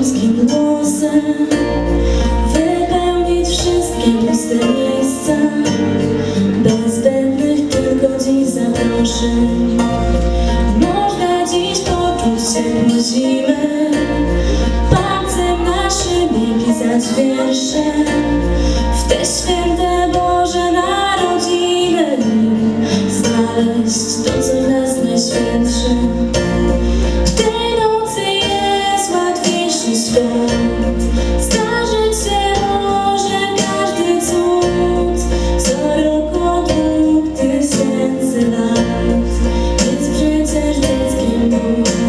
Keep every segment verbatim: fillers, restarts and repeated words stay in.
ludzkim głosem wypełnić wszystkie puste miejsca, bez zbędnych tylko dziś zaproszeń. Można dziś poczuć ciepło zimy, palcem naszym pisać wiersze w te święte Boże narodziny, znaleźć to, co w nas najświętsze. W tej nocy jest łatwiejszy świat, zdarzyć się może każdy cud, co roku od dwóch tysięcy lat jest przecież dzieckiem Boga.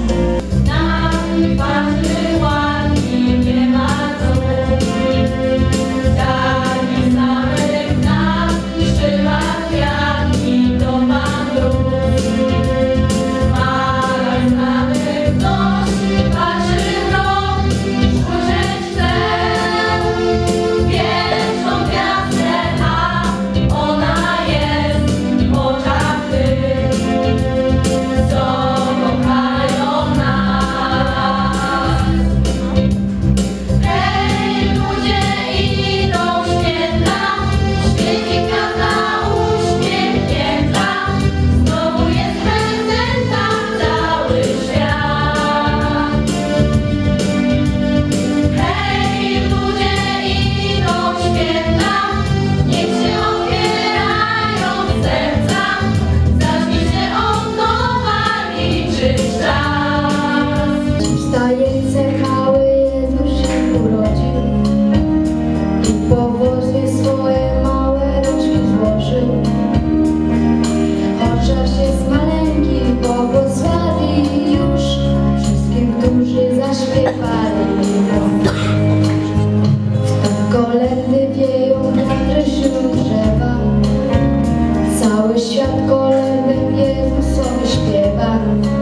Kolędy wieją wiatry wśród drzewa, cały świat kolędem Jezusowi śpiewa.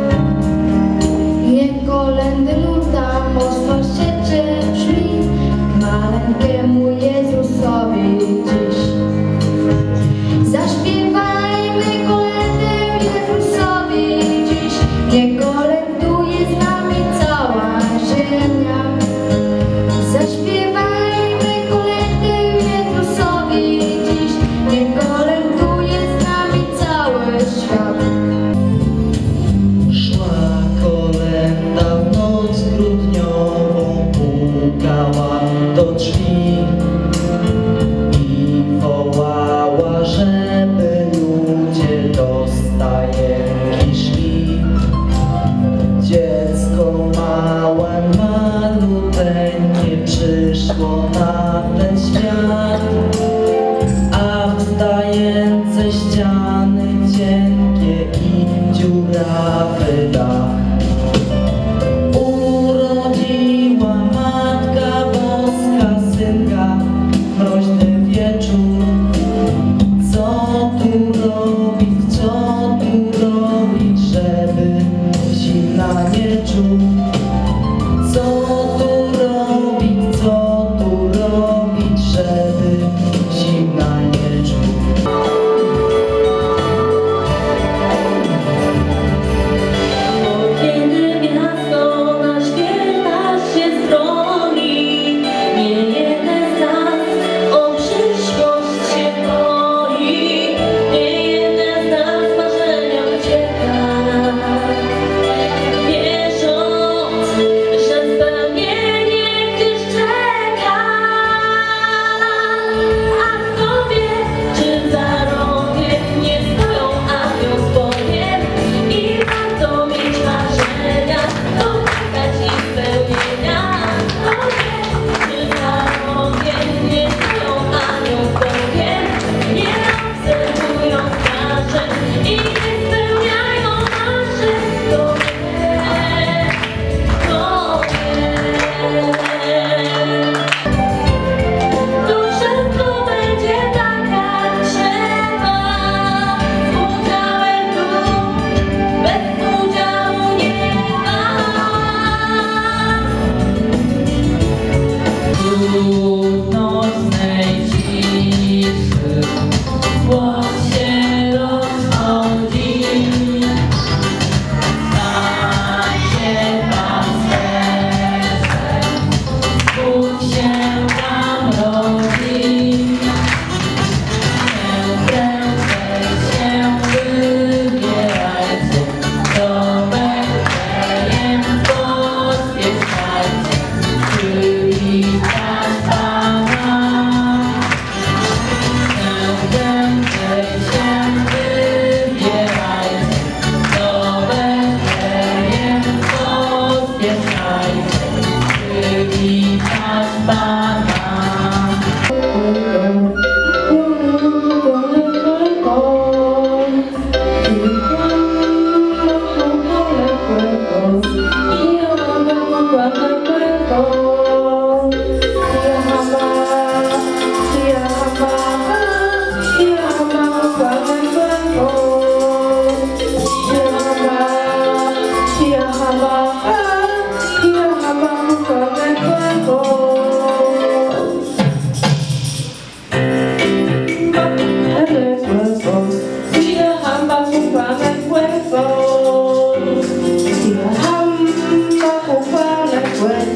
Niech kolędy nuta mocno siecze brzmi, maleńkiemu Jezusowi dziś. Zaśpiewajmy kolędę Jezusowi dziś, niech kolęduje z nami cała ziemia. Zaśpiewajmy kolędę Jezusowi dziś, niech kolęduje z nami cała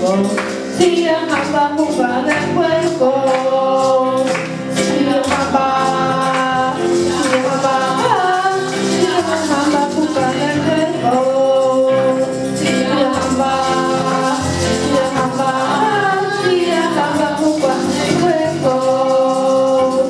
fuego. Si la jamba juega de fuego. Si la jamba, si la jamba, si la jamba juega de fuego. Si la jamba, si la jamba, si la jamba juega de fuego.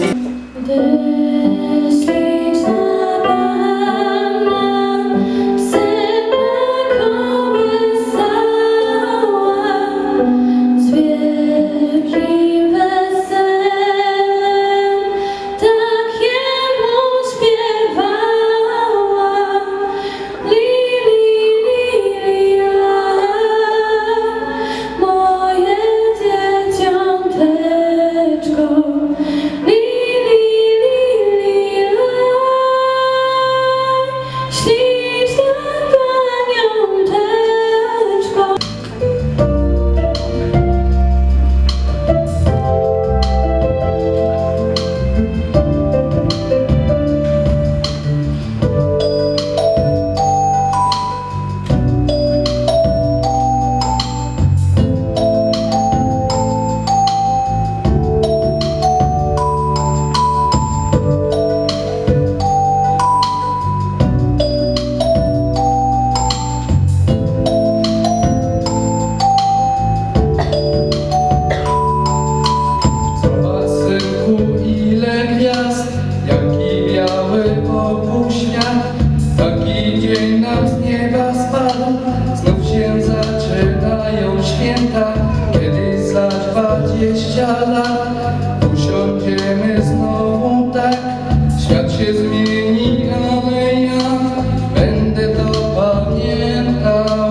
Kiedy za dwadzieścia lat usiądziemy znowu tak, świat się zmieni, ale ja będę to pamiętał.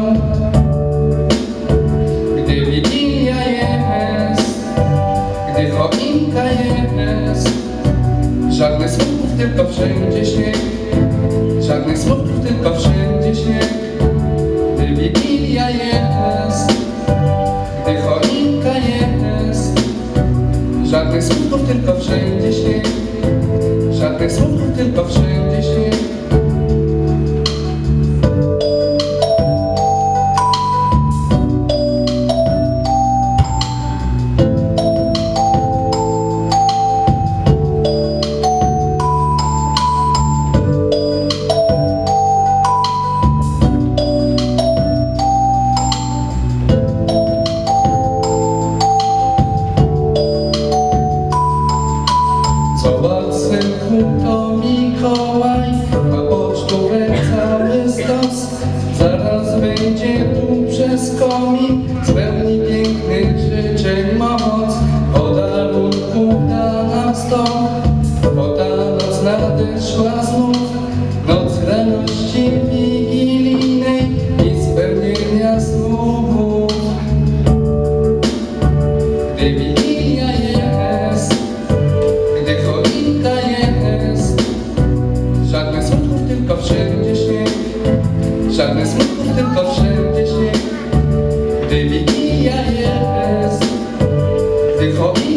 Gdy Wigilia jest, gdy choinka jest, żadnych słów, tylko wszędzie śnieg, żadnych słów, tylko wszędzie śnieg. Gdy Wigilia jest, gdy choinka jest, żadnych słów, tylko wszędzie śnieg, żadnych słów, tylko wszędzie śnieg. Zobacz, synku, to Mikołaj, ma pocztówek cały stos. Zaraz wyjdzie tu przez komin, spełni pięknych życzeń moc. Podarunków da nam sto, bo ta noc nadeszła znów. Noc radości wigilijnej i spełnienia snów. Gdy Wigilia jest, gdy choinka jest, żadnych smutków, tylko wszędzie śnieg, żadnych smutków, tylko wszędzie śnieg. Gdy Wigilia jest, gdy choinka